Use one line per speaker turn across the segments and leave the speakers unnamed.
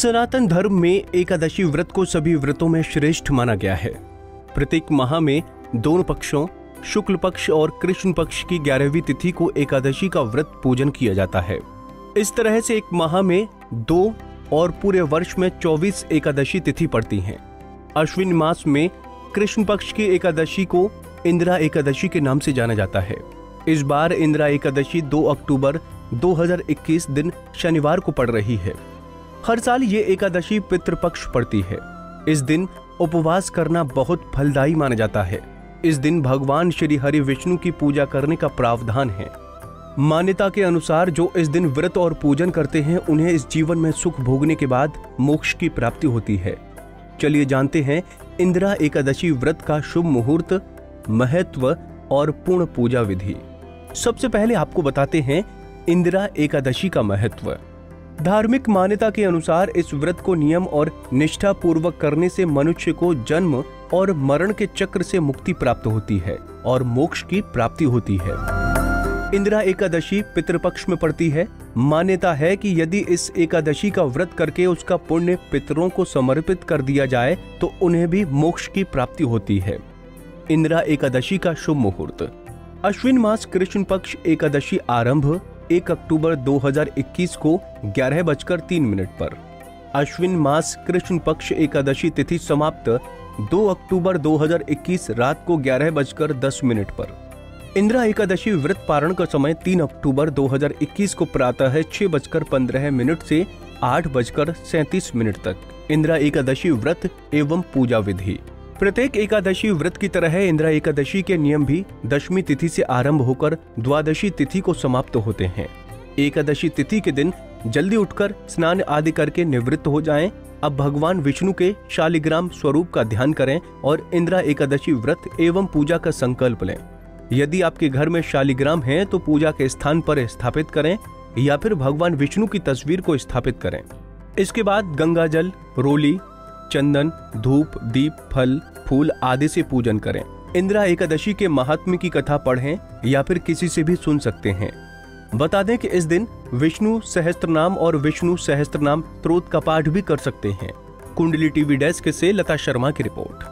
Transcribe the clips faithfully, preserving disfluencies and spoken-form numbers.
सनातन धर्म में एकादशी व्रत को सभी व्रतों में श्रेष्ठ माना गया है। प्रत्येक माह में दोनों पक्षों शुक्ल पक्ष और कृष्ण पक्ष की ग्यारहवीं तिथि को एकादशी का व्रत पूजन किया जाता है। इस तरह से एक माह में दो और पूरे वर्ष में चौबीस एकादशी तिथि पड़ती हैं। अश्विन मास में कृष्ण पक्ष की एकादशी को इंदिरा एकादशी के नाम से जाना जाता है। इस बार इंदिरा एकादशी दो अक्टूबर दो हज़ार इक्कीस दिन शनिवार को पड़ रही है। हर साल ये एकादशी पितृपक्ष पड़ती है। इस दिन उपवास करना बहुत फलदायी माना जाता है। इस दिन भगवान श्री हरि विष्णु की पूजा करने का प्रावधान है। मान्यता के अनुसार जो इस दिन व्रत और पूजन करते हैं उन्हें इस जीवन में सुख भोगने के बाद मोक्ष की प्राप्ति होती है। चलिए जानते हैं इंदिरा एकादशी व्रत का शुभ मुहूर्त, महत्व और पूर्ण पूजा विधि। सबसे पहले आपको बताते हैं इंदिरा एकादशी का महत्व। धार्मिक मान्यता के अनुसार इस व्रत को नियम और निष्ठा पूर्वक करने से मनुष्य को जन्म और मरण के चक्र से मुक्ति प्राप्त होती है और मोक्ष की प्राप्ति होती है। इंदिरा एकादशी पितृपक्ष में पड़ती है। मान्यता है कि यदि इस एकादशी का व्रत करके उसका पुण्य पितरों को समर्पित कर दिया जाए तो उन्हें भी मोक्ष की प्राप्ति होती है। इंदिरा एकादशी का शुभ मुहूर्त। अश्विन मास कृष्ण पक्ष एकादशी आरंभ एक अक्टूबर दो हज़ार इक्कीस को ग्यारह बजकर तीन मिनट पर। अश्विन मास कृष्ण पक्ष एकादशी तिथि समाप्त दो अक्टूबर दो हज़ार इक्कीस रात को ग्यारह बजकर दस मिनट पर। इंदिरा एकादशी व्रत पारण का समय तीन अक्टूबर दो हज़ार इक्कीस को प्रातः छह बजकर पंद्रह मिनट से आठ बजकर सैंतीस मिनट तक। इंदिरा एकादशी व्रत एवं पूजा विधि। प्रत्येक एकादशी व्रत की तरह इंदिरा एकादशी के नियम भी दशमी तिथि से आरंभ होकर द्वादशी तिथि को समाप्त होते हैं। एकादशी तिथि के दिन जल्दी उठकर स्नान आदि करके निवृत्त हो जाएं। अब भगवान विष्णु के शालिग्राम स्वरूप का ध्यान करें और इंदिरा एकादशी व्रत एवं पूजा का संकल्प लें। यदि आपके घर में शालिग्राम है तो पूजा के स्थान पर स्थापित करें या फिर भगवान विष्णु की तस्वीर को स्थापित करें। इसके बाद गंगा जल, रोली, चंदन, धूप, दीप, फल, फूल आदि से पूजन करें। इंदिरा एकादशी के महात्म्य की कथा पढ़ें या फिर किसी से भी सुन सकते हैं। बता दें कि इस दिन विष्णु सहस्त्रनाम और विष्णु सहस्त्रनाम स्तोत्र का पाठ भी कर सकते हैं। कुंडली टीवी डेस्क से लता शर्मा की रिपोर्ट।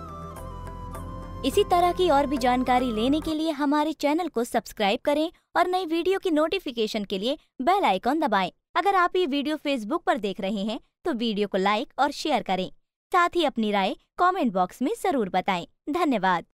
इसी तरह की और भी जानकारी लेने के लिए हमारे चैनल को सब्सक्राइब करें और नई वीडियो की नोटिफिकेशन के लिए बेल आइकॉन दबाएं। अगर आप ये वीडियो फेसबुक पर देख रहे हैं तो वीडियो को लाइक और शेयर करें। साथ ही अपनी राय कमेंट बॉक्स में जरूर बताएं। धन्यवाद।